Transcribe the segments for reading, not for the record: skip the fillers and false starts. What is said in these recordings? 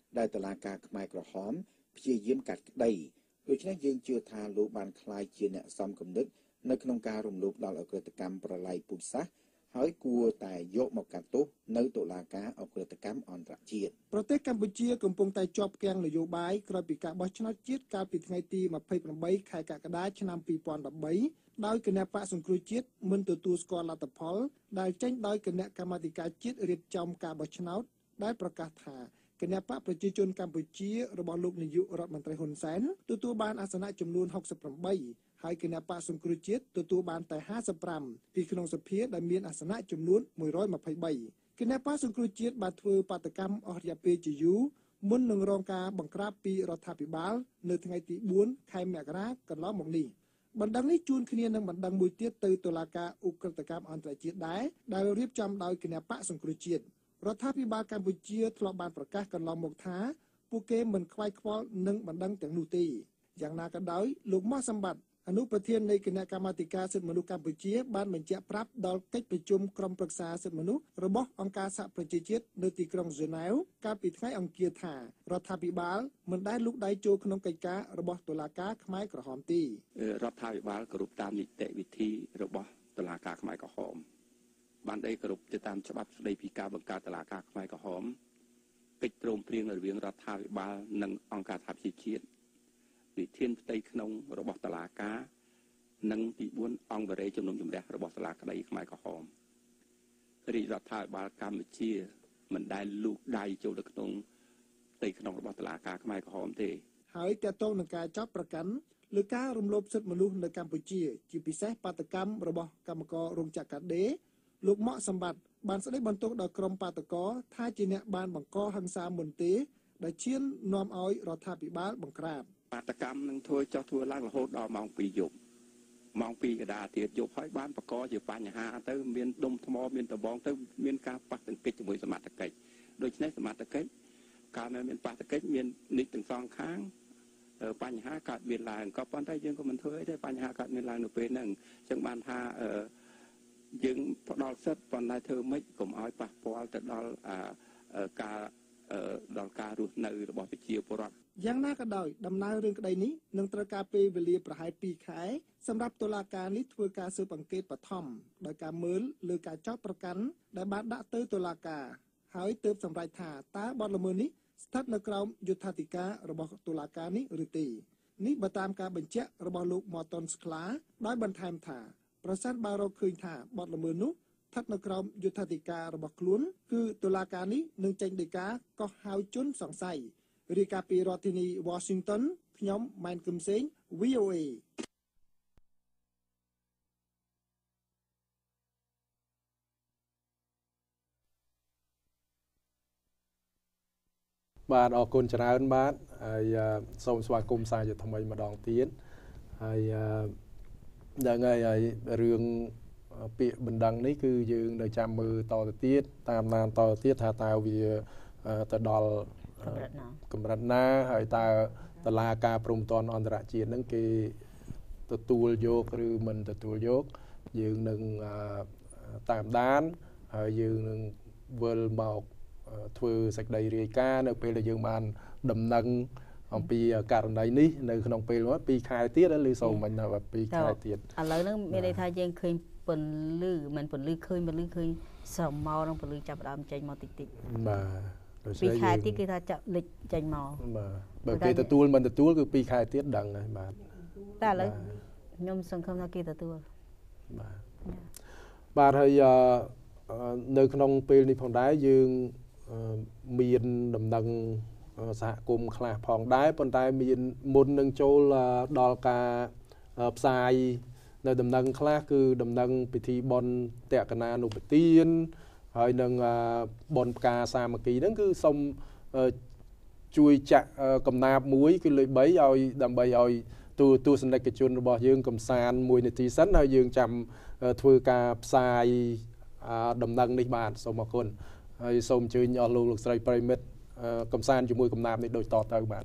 ได้ตลาดการขมายกระหอมเพียเยี่ยมกัดได้โดยฉะนั้นยังเชื่อทาลูบานคลายเชียเนี่ยซ้ำกำนึกในขนมการรวมลูกดอลเอาเกิดกรรมประไลปุษะหายกลัวแต่ยกมากัดตุในตุลาการเอาเกิดกรรมอ่อนตระเจียดประเทศกัมพูชีกำปงแต่จอบแกงนโยบายกระปิกาบชนะจิตการปิดไงตีมาเพย์ประใบไข่กะกระดาชนำปีปอนดับใบได้คณะปะสงครุจิตมันตัวสกอร์ลาตพอลได้เจ้งได้คณะกรรมธิการจิตเรียบจอมการบชนะได้ประกาศหาคณะปะประชาชนกัมพูชีระบอบลูกนายกรัฐมนตรีฮุนเซนตัวบานอาสนะจำนวน68ใบให้คณะปะสงครุจิตตัวบานแต่50ปรำปีขนมสเพียได้มีอาสนะจำนวน120ใบคณะปะสงครุจิตบาดធ្វើបាតកម្មអស់រយៈពេលជាយូរមុននឹងរងការបង្ក្រាបពីរដ្ឋាភិបាលនៅថ្ងៃទី4ខែមករាកន្លងមកនេះបណ្ដឹងនេះជួនគ្នានឹងបណ្ដឹងមួយទៀតទៅតុលាការឧក្រិដ្ឋកម្មអន្តរជាតិដែរដែលរៀបចំដោយគណៈបកសង្គ្រោះជាតិរដ្ឋាភិបាលកម្ពុជាធ្លាប់បានប្រកាសកន្លងមកថាពួកគេមិនខ្វាយខ្វល់នឹងបណ្ដឹងទាំងនោះទេយ៉ាងណាក៏ដោយលោកម៉ាស់សម្បត្តិអនុប្រធាននៃគណៈកម្មាធិការសិទ្ធិមនុស្សកម្ពុជាបានបញ្ជាក់ប្រាប់ដល់កិច្ចប្រជុំក្រុមប្រឹក្សាសិទ្ធិមនុស្សរបស់អង្គការសហប្រជាជាតិនៅទីក្រុងហ្សឺណែវកាលពីថ្ងៃអង្គារថារដ្ឋាភិបាលមិនដែលលូកដៃចូលក្នុងកិច្ចការរបស់តុលាការខ្មែរក្រហមទេរដ្ឋាភិបាលគោរពតាមនីតិវិធីរបស់តុលាការខ្មែរក្រហមបានដីគោរពទៅតាមច្បាប់ស្តីពីការបង្កើតតុលាការខ្មែរក្រហមកិច្ចព្រមព្រៀងរវាងរដ្ឋាភិបាលនិងអង្គការសហប្រជាជាតិវិធានផ្ទៃក្នុងរបស់តុលាការនិងទី4អង្គបរិយាជំនុំជម្រះរបស់តុលាការខ្មែរក្រហមរាជរដ្ឋាភិបាលកម្ពុជាមិនដែលលូកដៃចូលទៅក្នុងផ្ទៃក្នុងរបស់តុលាការខ្មែរក្រហមទេហើយតើតើនឹងការចាប់ប្រកាន់លើការរំលោភសិទ្ធិមនុស្សនៅកម្ពុជាជាពិសេសបាតកម្មរបស់កម្មកររោងចក្រកាដេលោកម៉ាក់សម្បត្តិបានស្ដីបន្ទោសដល់ក្រុមបាតកោថាជាអ្នកបានបង្កហិង្សាមុនទេដែលឈាននាំឲ្យរដ្ឋាភិបាលបង្ក្រាបបាតកម្មនឹងធ្វើឡើងរហូតដល់ម៉ោង2យប់ម៉ោង2កដាទៀតយប់ហើយបានបង្កជាបញ្ហាទៅមានដុំថ្មមានតបងទៅមានការប៉ះទង្គិចជាមួយសមត្ថកិច្ចដូច្នេះសមត្ថកិច្ចកាលមានប៉ះទង្គិចមាននិច្ចទាំងសងខាងបញ្ហាកើតមានឡើងក៏ប៉ុន្តែយើងក៏មិនធ្វើអីទេបញ្ហាកើតមានឡើងនៅពេលហ្នឹងអញ្ចឹងបានថាយើងផ្ដល់សិទ្ធិប៉ុន្តែធ្វើម៉េចកុំឲ្យប៉ះពាល់ទៅដល់ការរស់នៅរបស់ប្រជាពលរដ្ឋយ៉ាងណាក៏ដោយដំណើររឿងក្តីនេះនឹងត្រូវការពេលវេលាប្រហែល2ខែសម្រាប់តុលាការនេះធ្វើការស៊ើបអង្កេតបឋមដោយការមើលលើការចោទប្រកាន់ដែលបានដាក់ទៅតុលាការហើយទើបសម្រេចថាតើបទល្មើសនេះស្ថិតនៅក្រោមយុត្ថាធិការរបស់តុលាការនេះឬទេនេះបើតាមការបញ្ជាក់របស់លោកម៉ាតុនស្ក្លាដោយបន្ថែមថាប្រសិនបើរកឃើញថាបទល្មើសនោះស្ថិតនៅក្រោមយុត្ថាធិការរបស់ខ្លួនគឺតុលាការនេះនឹងចេញដីកាកោះហៅជនសង្ស័យរាយការណ៍ពីរដ្ឋធានី Washington ខ្ញុំម៉ែនគឹមសេង VOA បាទអរគុណច្រើនបាទហើយសូមស្វាគមន៍សាជាថ្មីម្ដងទៀតហើយយ៉ាងហើយរឿងពាក្យបណ្ដឹងនេះគឺយើងនៅចាំមើលតទៅទៀតតាមដានតទៅទៀតថាតើវាទៅដល់កម្រិតណាហើយតើតឡាការព្រំទាន់អន្តរជាតិហ្នឹងគេទទួលយកឬមិនទទួលយកយើងនឹងតាមដានហើយយើងនឹងវិលមកធ្វើសេចក្តីរាយការណ៍នៅពេលដែលយើងបានដំណឹងអំពីករណីនេះនៅក្នុងពេល2ខែទៀតឬសូមមិញថា2ខែទៀតឥឡូវហ្នឹងមានន័យថាយើងឃើញពន្លឺមិនពន្លឺឃើញស្រមោលនឹងពន្លឺចាប់ដើមចេញមកតិចបាទ 2ខែទៀតគេថាចាប់លេចចេញមកបាទបើគេទទួលមិនទទួលគឺ2ខែទៀតដឹងហើយបាទតែឥឡូវខ្ញុំសង្ឃឹមថាគេទទួលបាទហើយនៅក្នុងពេលនេះផងដែរយើងមានដំណឹងសហគមន៍ខ្លះផងដែរប៉ុន្តែមានមុននឹងចូលដល់ការផ្សាយនៅដំណឹងខ្លះគឺដំណឹងពិធីបុណ្យតេកណានុប្រទានហើយនឹងបុណ្យផ្កាសាមគ្គីហ្នឹងគឺសូមជួយចាក់កំណាព្យមួយគឺលេខ3ឲ្យដើម្បីឲ្យទស្សនិកជនរបស់យើងកំសាន្ត1នាទីសិនហើយយើងចាំធ្វើការផ្សាយដំណឹងនេះបាទសូមអរគុណហើយសូមអញ្ជើញអស់លោកស្រីប្រិមិត្តកំសាន្តជាមួយកំណាព្យនេះដូចតទៅបាទ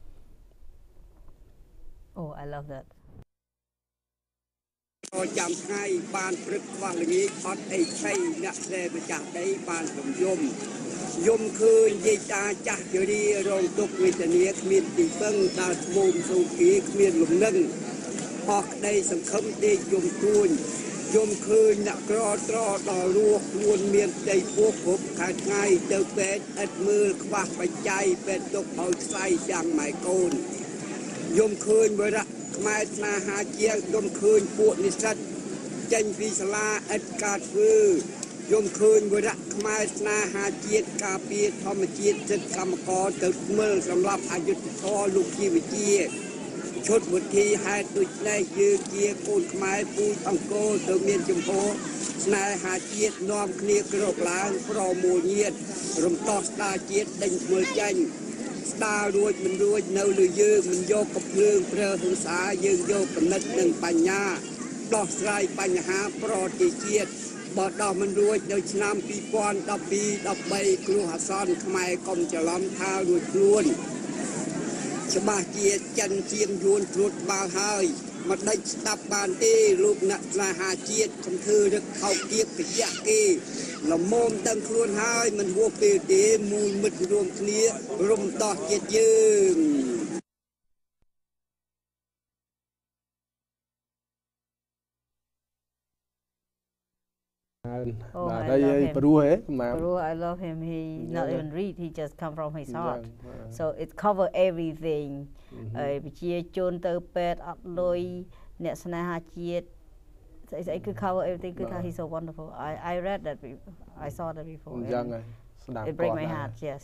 Oh I love that ចាំថ្ងៃបានព្រឹកខ្វះល្ងាចអត់អីឆៃអ្នកដែលម្ចាស់ដីបានរំយំยมคืนยิตาจักอยู่ดีรองตุกวิตเนียขมิ้นตีเบิ้งตามุมสูกีขมิ้นหลุมนึ่งพอกได้สังคมได้ยมคูนยมคืนนักรอตรอต่อรวกวนเมียนใจพวกผมขาดง่ายเจอเป็ดอัดมือควักไปใจเป็ดตกเอาใส่จังหมายโกนยมคืนเวลาขมายนาหาเจียงยมคืนปวดนิสัตจันพิศลาอัดกาดฟือยมคืนเวลาขมายนาหาเจียกาเปียธรรมเจียจัดกรรมกรตึกเมื่อสำหรับอายุทอลูกชีวิเจียชดบุตรีหายตุยในยืนเกียกูนขมายปูอังโกเติมเมียนจมโพนายหาเจียนอมเคลียกรกล้างโปรโมเนียดรมตอสตาเจียดังเมื่อจันสตารวยมันรวยเนาลือยืงมันโยกกับเพลิงเพลิงหึงสายืงโยกกับนัดหนึ่งปัญญาดอกไตรปัญหาโปรติเจียดบอดดอกมันรวยโดยชนามปีปอนดอกปีดอกใบกลัวซ้อนขมายกลมจะล้อมท้ารวยล้วนชบาเจียจันเจียมยวนตรวจบาหายมาได้ตับบานเอลูกนักลาหาเจียคำคือรึกเข้าเกียกกะยะเกละโมมตั้งครวนหายมันหัวเปเดมูลมิดรวมเคลียรุมต่อเกียยืง đây Peru hết mà Peru, I love him. He not even read. He just come from his heart. So it cover everything. Chia chôn tơ pet up lôi nẹt sana ha chiết. It could cover everything. He's so wonderful. I read that. I saw that before. It break my heart. Yes.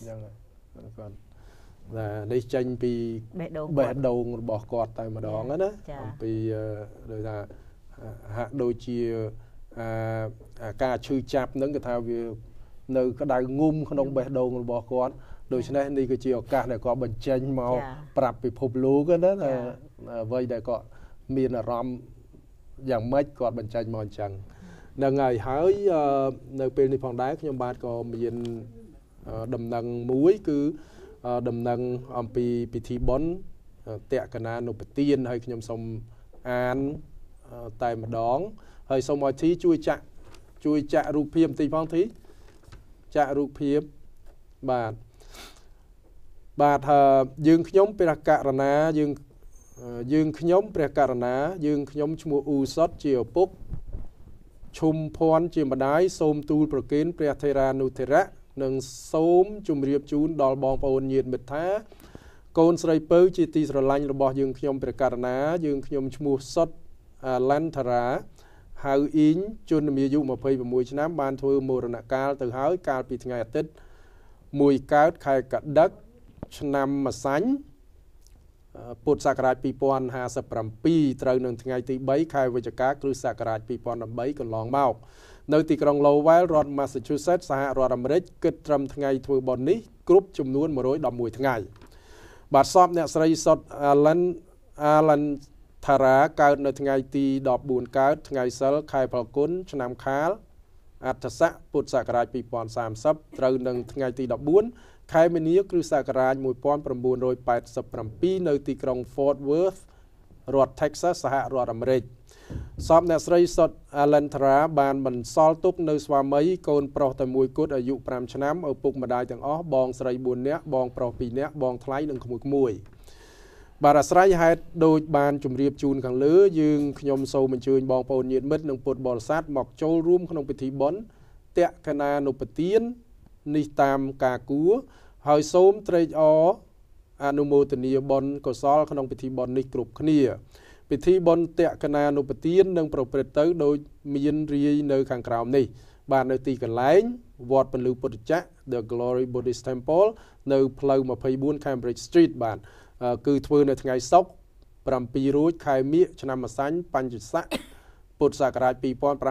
Là đây tranh pi bệ đầu bỏ cọt tại mà đó đó. Pi rồi là hạ đôi chia ca chư chạp nâng cái thao vì nơi cái đài ngum không đông bè đầu người bỏ con đôi khi này đi cái chiều ca này có bệnh tranh màu prap bị phụp lú cái đó là vây đây có miền là rom dạng mấy còn bệnh tranh màu chẳng là ngày hái nơi bên đi phòng đá nhưng bạn có miền đầm nâng muối cứ đầm nâng pi thi bón tẹt cái na nộp tiền hay nhom sông an tại mà đón hơi xong mọi thứ chui chạ rụp phim thì phong thí chạ rụp phim bạn dương nhóm Prakarana dương nhóm Prakarana dương nhóm mua u sót chiều bốc chum phòn chiều mà đái xôm tu protein Prathera Nuthera nâng xôm chum riệp chún đòn bong bồn nhiệt mệt thá con sợi pơ chi ti sợi lanh rồi bỏ dương nhóm Prakarana dương nhóm mua sót Lanthara hào ín chôn miêu dụ mà phơi vào mùi năm ban thôi mùa rạng cao từ hái cao bị ngày tết mùi cao khai cả đất năm mà sánh bột sakarat pi pon hà sập rầm pi trời nương ngày tí bấy khai với cá cứ sakarat pi pon làm bấy còn lòn mau nơi tí trong Lowell Rod Massachusetts xã Rod America kết trầm ngày thôi bọn ní group chùm nuôn một rối đầm mùi ngày bà shop nè sợi sọt Alan thà ra cao nơi ngày tì đọp buồn cao ngày sớm khai phật cún cho nam khá ắt sạ bút sạ cài pi pon sam sấp trời nâng ngày tì đọp buồn khai bênนี้คือสากราชมวยปอนประมูลโดย87ในที่กรุงฟอร์ตเวิร์ธรัฐเท็กซัสสหรัฐอเมริกสอบในสไรสดอาลันทราบานบรรซอลตุกในสวามัยโกนโปรแต่มวยกุดอายุ5 ឆ្នាំ เอาปุกมาได้ถึงบองสไรบุญเนี้ยบองโปรปีเนี้ยบองทลายหนึ่งขมุกมวยบาราสไรให้โดยบานจุ่มเรียบจูนขังเลือยืงขยมโซมันชื่นบองโปนเย็นมิดหนึ่งปวดบอลซัดหมอกโจลร่วมขนมปิธีบอลเตะคณานุปเตียนนิตามกากัวหอยส้มเตรออนุโมทนีบอลกศลขนมปิธีบอลนิกรุบขณีปิธีบอลเตะคณานุปเตียนหนึ่งโปรเปรตเตอร์โดยมีนรีในขังกราวนี้บานในตีกันไลน์วอดเป็นลูกปุตจัก The Glory Buddhist Temple ในเพลย์มาพยบุญ Cambridge Street บานคือทเวในថ្ងៃសុក្រ7 រួចខែមិញឆ្នាំម្សាញ់បញ្ញស័កពុទ្ធសករាជ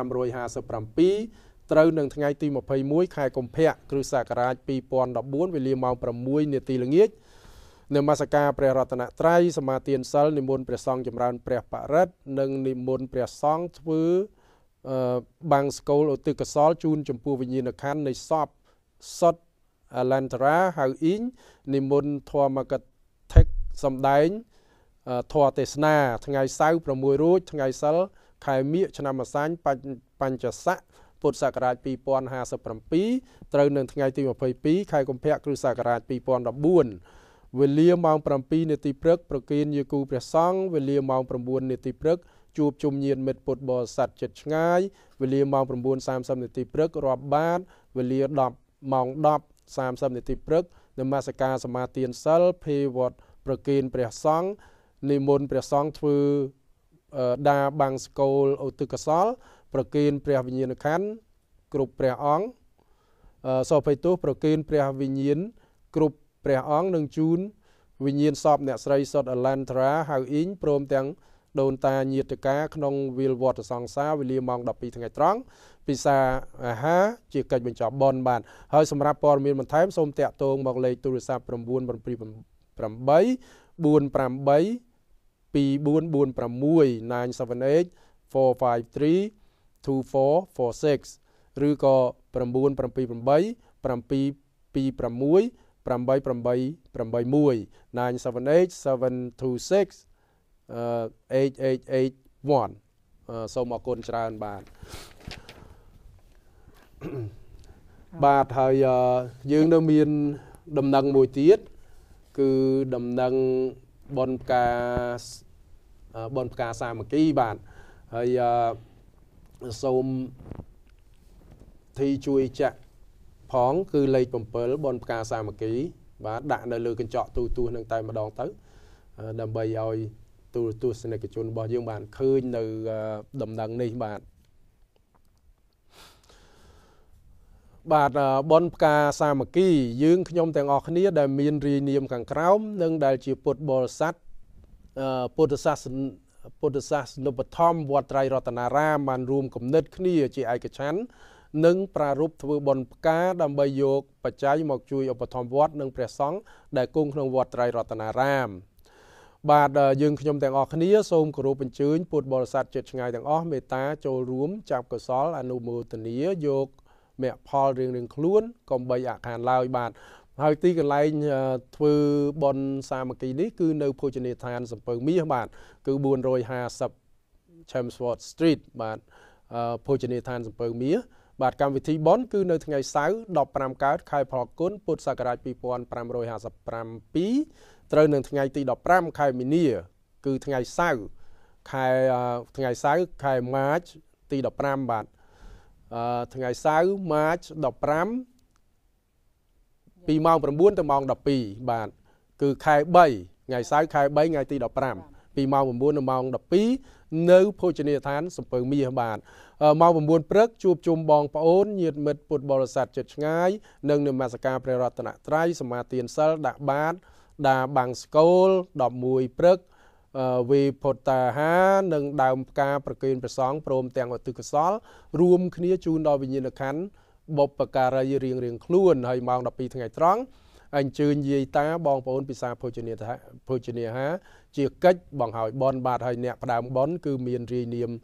2557 ត្រូវនឹងថ្ងៃទី 21 ខែកុម្ភៈគ្រិស្តសករាជ 2014 វេលាម៉ោង 6 នាទីល្ងាចនៅនមស្ការព្រះរតនត្រ័យសមាទានសិលនិមន្តព្រះសង្ឃចម្រើនព្រះបរិត្តនិងនិមន្តព្រះសង្ឃធ្វើបាំងស្កូលឧទ្ទិសកុសលជូនចំពោះវិញ្ញាណក្ខន្ធនៃសពសុតអាឡាន់តារ៉ាហៅអ៊ីងនិមន្តធម្មកថេកសំដែងធម៌ទេសនាថ្ងៃសៅរ៍ 6 រួចថ្ងៃសិលខែមិញឆ្នាំម្សាញ់បញ្ញស័កពុទ្ធសករាជ 2057 ត្រូវនៅថ្ងៃទី 22 ខែកុម្ភៈ គ្រិស្តសករាជ 2014 វេលាម៉ោង 7 នាទីព្រឹក ប្រគេនយាគូព្រះសង្ឃ វេលាម៉ោង 9 នាទីព្រឹក ជួបជុំញាតិមិត្តពុទ្ធបរិស័ទជិតឆ្ងាយ វេលាម៉ោង 9:30 នាទីព្រឹក រាប់បាត វេលា ម៉ោង 10:30 នាទីព្រឹក នមស្ការសមាទានសិល ភេវត្តប្រគេនព្រះសង្ឃ និមន្តព្រះសង្ឃធ្វើដាបាំងស្កូលឧទ្ទិសកុសល ប្រគេនព្រះវិញ្ញាណក្ខន្ធគ្រប់ព្រះអង្គសពៃទោសប្រគេនព្រះវិញ្ញាណគ្រប់ព្រះអង្គនឹងជូនវិញ្ញាណសពអ្នកស្រីសុតអលានត្រាហៅអ៊ីងព្រមទាំងដូនតាញាតិកាក្នុងវិលវត្តសង្សារវេលាម៉ោង 12 ថ្ងៃត្រង់ពិសាអាហារជាកិច្ចបញ្ចប់បុណ្យបានហើយសម្រាប់ព័ត៌មានបន្ថែមសូមតាក់ទងមកលេខទូរស័ព្ទ 978-456-978-453-2446 ឬក៏ 978-726-8881 សូមអរគុណច្រើនបាទបាទហើយយើងនៅមានដំណឹងមួយទៀតគឺដំណឹងបនផ្កាសាមគ្គីបាទហើយសូមធីជួយចាក់ផងគឺលេខ 7 បនផ្កាសាមគ្គីបាទដាក់នៅលើកញ្ចក់ទូទស្សន៍នឹងតែម្ដងទៅដើម្បីឲ្យទូទស្សនិកជនរបស់យើងបានឃើញនៅដំណឹងនេះបាទបនផ្កាសាមគ្គីយើងខ្ញុំទាំងអស់គ្នាដែលមានរាយនាមខាងក្រោមនិងដែលជាពុទ្ធបរិស័ទពុទ្ធសាសនុបត្ថម្ភវត្តត្រៃរតនារាមបានរួមគំនិតគ្នាជាឯកច្ឆន្ទនិងប្រារព្ធធ្វើបនផ្កាដើម្បីយកបច្ច័យមកជួយឧបត្ថម្ភវត្តនិងព្រះសង្ឃដែលគង់ក្នុងវត្តត្រៃរតនារាមបាទយើងខ្ញុំទាំងអស់គ្នាសូមគោរពអញ្ជើញពុទ្ធបរិស័ទជិតឆ្ងាយទាំងអស់មេត្តាចូលរួមចាប់កុសលអនុមោទនាយកមគ្គផលរៀងៗខ្លួនកុំបីអខានឡើយបាទហើយទីកន្លែងធ្វើបនសាមគ្គីនេះគឺនៅភោជនីយដ្ឋានសំពៅមាសបាទគឺ450 Chelmsford Street បាទភោជនីយដ្ឋានសំពៅមាសបាទកម្មវិធីបនគឺនៅថ្ងៃសៅរ៍ 15 កើតខែផលគុណពុទ្ធសករាជ 2557 ត្រូវនៅថ្ងៃទី 15 ខែមីនា គឺថ្ងៃសៅរ៍ខែម៉ាចទី 15 បាទថ្ងៃសៅរ៍ម៉ាច 15 ពីម៉ោង 9 ទៅម៉ោង 12 បាទគឺខែ 3 ថ្ងៃសៅរ៍ខែ 3 ថ្ងៃទី 15 ពីម៉ោង 9 ទៅម៉ោង 12 នៅភោជនីយដ្ឋានសំពៅមាសបាទម៉ោង 9 ព្រឹកជួបជុំបងប្អូនញាតិមិត្តពុទ្ធបរិស័ទជិតឆ្ងាយនិងនមស្ការព្រះរតនត្រ័យសមាទានសិលដាក់បាតដាបាំងស្កូល 11 ព្រឹកវេពុទ្តាហានិងដើមផ្កាប្រគេនព្រះសង្ឃព្រមទាំងឧទ្ទិសកុសលរួមគ្នាជូនដល់វិញ្ញាណក្ខន្ធបុព្វការីរៀងខ្លួនហើយម៉ោង 12 ថ្ងៃត្រង់អញ្ជើញយាយតាបងប្អូនពិសាភោជនីយហាជាកិច្ចបង្ហើយបនបាទហើយអ្នកផ្ដើមបនគឺមានរាយនាម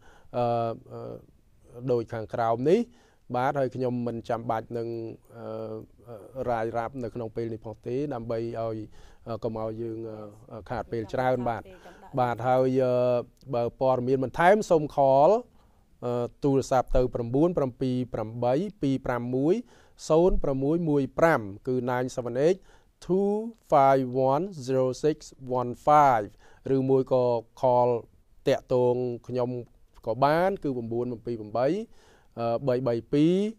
ដូចខាងក្រោមនេះបាទហើយខ្ញុំមិនចាំបាច់នឹងរាយរាប់នៅក្នុងពេលនេះផងទេដើម្បីឲ្យកុំឲ្យយើងខាតពេលច្រើនបាទហើយបើព័ត៌មានបន្ថែមសូមខលទូរស័ព្ទទៅ 978 251 0615 គឺ 978 251 0615 ឬមួយក៏ខលតាក់ទងខ្ញុំក៏បានគឺ 928 332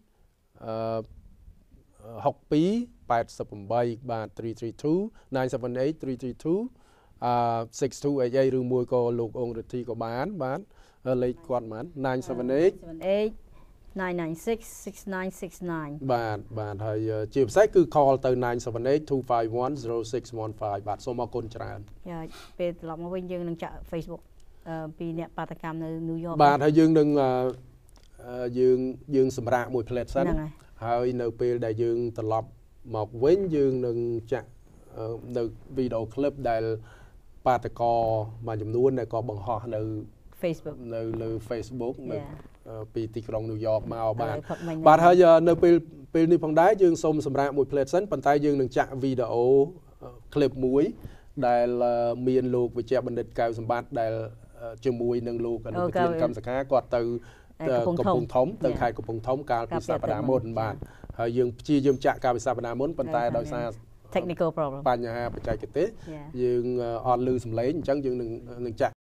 6288 បាទ 332 978 332 6288 ឬមួយក៏លោកអង្គរិទ្ធីក៏បានបាទលេខគាត់បាន 978 996 6969 បាទហើយជាពិសេសគឺ call ទៅ 978 251 0615 បាទសូមអរគុណច្រើនពេលត្រឡប់មកវិញយើងនឹងចាក់ Facebook ពីអ្នកបាតកម្មនៅ New York បាទហើយយើងនឹងយើងសម្រាប់មួយផ្លែតសិនហើយនៅពេលដែលយើងត្រឡប់មកវិញយើងនឹងចាក់នៅវីដេអូឃ្លីបដែលបាតកោមួយចំនួនដែលក៏បង្ហោះនៅ Facebook នៅលើ Facebook នៅពីទីក្រុង New York មកបាទហើយនៅពេលនេះផងដែរយើងសូមសម្រាប់មួយផ្លែតសិនប៉ុន្តែយើងនឹងចាក់វីដេអូឃ្លីបមួយដែលមានលោកវិជ្ជបណ្ឌិតកៅសម្បត្តិដែលជាមួយនឹងលោកអនុប្រធានកម្មសខាគាត់ទៅកំពង់ធំទៅខេត្តកំពង់ធំកាលពីសប្តាហ៍មុនបាទហើយយើងព្យាយាមចាក់កាលពីសប្តាហ៍មុនប៉ុន្តែដោយសារ technical problem បញ្ហាបច្ចេកទេសយើងអត់ឮសំឡេងអញ្ចឹងយើងនឹងចាក់